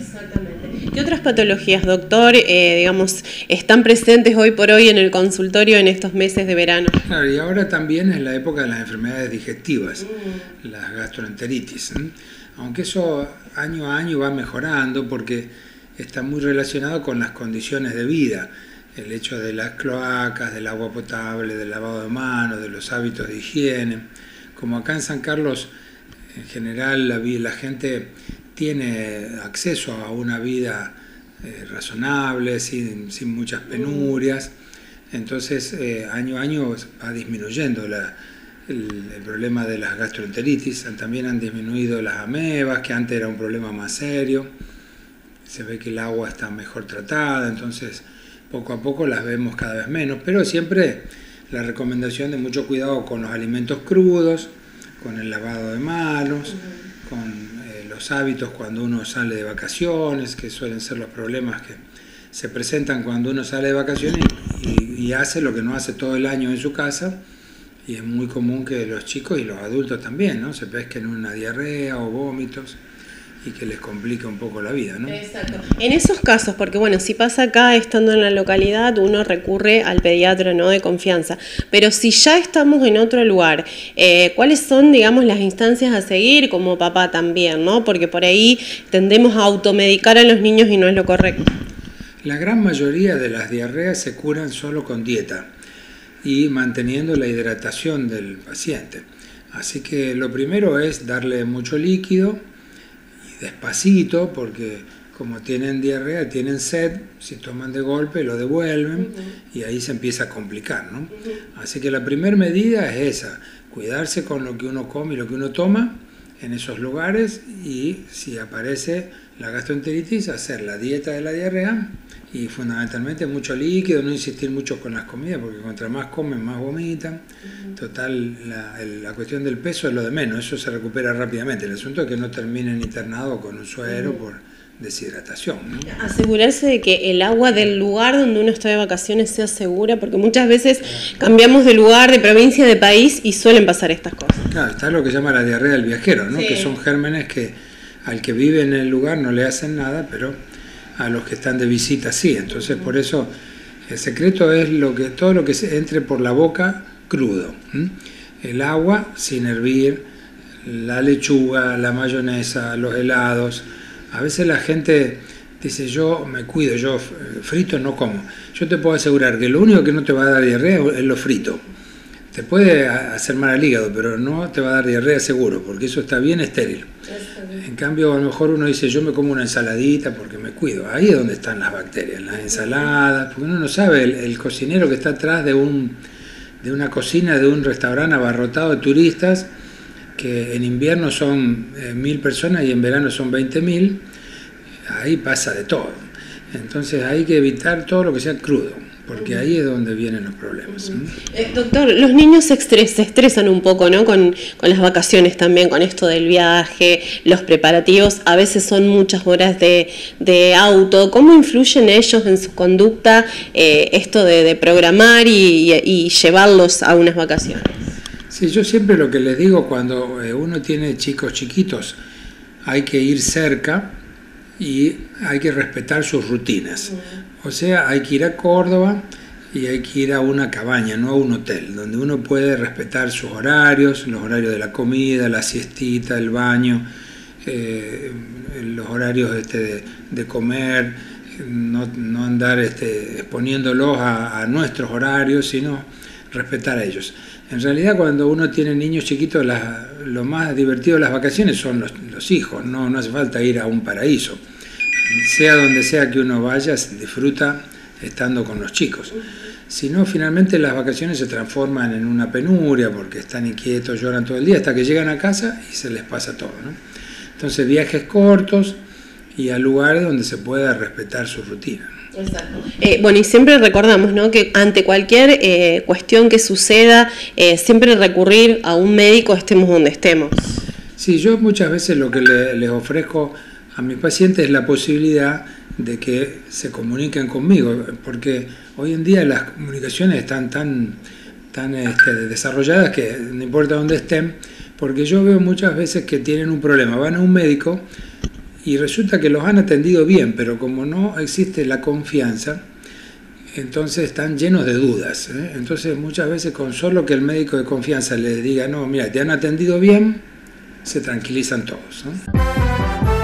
Exactamente. ¿Qué otras patologías, doctor, digamos, están presentes hoy por hoy en el consultorio en estos meses de verano? Claro, y ahora también es la época de las enfermedades digestivas, las gastroenteritis, aunque eso año a año va mejorando porque está muy relacionado con las condiciones de vida, el hecho de las cloacas, del agua potable, del lavado de manos, de los hábitos de higiene. Como acá en San Carlos, en general la gente tiene acceso a una vida razonable, sin muchas penurias, entonces año a año va disminuyendo el problema de las gastroenteritis. También han disminuido las amebas, que antes era un problema más serio, se ve que el agua está mejor tratada, entonces poco a poco las vemos cada vez menos, pero siempre la recomendación de mucho cuidado con los alimentos crudos, con el lavado de manos, con los hábitos cuando uno sale de vacaciones, que suelen ser los problemas que se presentan cuando uno sale de vacaciones y hace lo que no hace todo el año en su casa, y es muy común que los chicos y los adultos también, ¿no?, se pesquen una diarrea o vómitos y que les complica un poco la vida, ¿no? Exacto. En esos casos, porque bueno, si pasa acá estando en la localidad, uno recurre al pediatra, ¿no?, de confianza, pero si ya estamos en otro lugar, ¿cuáles son, digamos, las instancias a seguir como papá también, ¿no? Porque por ahí tendemos a automedicar a los niños y no es lo correcto. La gran mayoría de las diarreas se curan solo con dieta y manteniendo la hidratación del paciente. Así que lo primero es darle mucho líquido, despacito, porque como tienen diarrea, tienen sed, si toman de golpe lo devuelven y ahí se empieza a complicar, ¿no? Así que la primera medida es esa, cuidarse con lo que uno come y lo que uno toma en esos lugares, y si aparece la gastroenteritis, hacer la dieta de la diarrea y fundamentalmente mucho líquido, no insistir mucho con las comidas, porque contra más comen, más vomitan. Total, la cuestión del peso es lo de menos, eso se recupera rápidamente. El asunto es que no terminen internados con un suero por deshidratación, ¿no? Asegurarse de que el agua del lugar donde uno está de vacaciones sea segura, porque muchas veces cambiamos de lugar, de provincia, de país y suelen pasar estas cosas. Claro, está lo que se llama la diarrea del viajero, ¿no? Sí. Que son gérmenes que al que vive en el lugar no le hacen nada, pero a los que están de visita sí. Entonces por eso el secreto es todo lo que se entre por la boca crudo. El agua sin hervir, la lechuga, la mayonesa, los helados. A veces la gente dice, yo me cuido, yo frito no como. Yo te puedo asegurar que lo único que no te va a dar diarrea es lo frito. Te puede hacer mal al hígado, pero no te va a dar diarrea seguro, porque eso está bien estéril. En cambio, a lo mejor uno dice, yo me como una ensaladita porque me cuido. Ahí es donde están las bacterias, las ensaladas, porque uno no sabe, el cocinero que está atrás de una cocina, de un restaurante abarrotado de turistas, que en invierno son 1000 personas y en verano son 20.000, ahí pasa de todo. Entonces hay que evitar todo lo que sea crudo, porque ahí es donde vienen los problemas. Doctor, los niños se estresan un poco, ¿no?, con las vacaciones también, con esto del viaje, los preparativos, a veces son muchas horas de auto. ¿Cómo influyen ellos en su conducta esto de programar y llevarlos a unas vacaciones? Sí, yo siempre lo que les digo, cuando uno tiene chicos chiquitos, hay que ir cerca y hay que respetar sus rutinas. O sea, hay que ir a Córdoba y hay que ir a una cabaña, no a un hotel, donde uno puede respetar sus horarios, los horarios de la comida, la siestita, el baño, los horarios de comer, no andar exponiéndolos a nuestros horarios, sino respetar a ellos. En realidad, cuando uno tiene niños chiquitos, lo más divertido de las vacaciones son los hijos, no hace falta ir a un paraíso. Sea donde sea que uno vaya, se disfruta estando con los chicos. Si no, finalmente las vacaciones se transforman en una penuria porque están inquietos, lloran todo el día hasta que llegan a casa y se les pasa todo, ¿no? Entonces, viajes cortos y a lugares donde se pueda respetar su rutina. Exacto. Bueno, y siempre recordamos, ¿no?, que ante cualquier cuestión que suceda, siempre recurrir a un médico, estemos donde estemos. Sí, yo muchas veces lo que les ofrezco a mis pacientes es la posibilidad de que se comuniquen conmigo, porque hoy en día las comunicaciones están tan desarrolladas que no importa dónde estén, porque yo veo muchas veces que tienen un problema, van a un médico y resulta que los han atendido bien, pero como no existe la confianza, entonces están llenos de dudas. Entonces muchas veces con solo que el médico de confianza les diga, no, mira, te han atendido bien, se tranquilizan todos, ¿no?